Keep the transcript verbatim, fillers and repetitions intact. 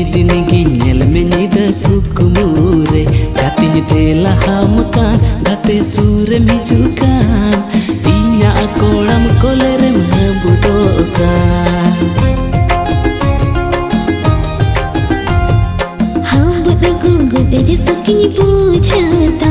दिन की नेल में निडा कुकुमुरे गातिन ते लहाम कान गाते सूरे मिजुकान इnya कोड़म कोलेरे महबुदोकान हम बुद गुंगु तेरे सकिनी पूछता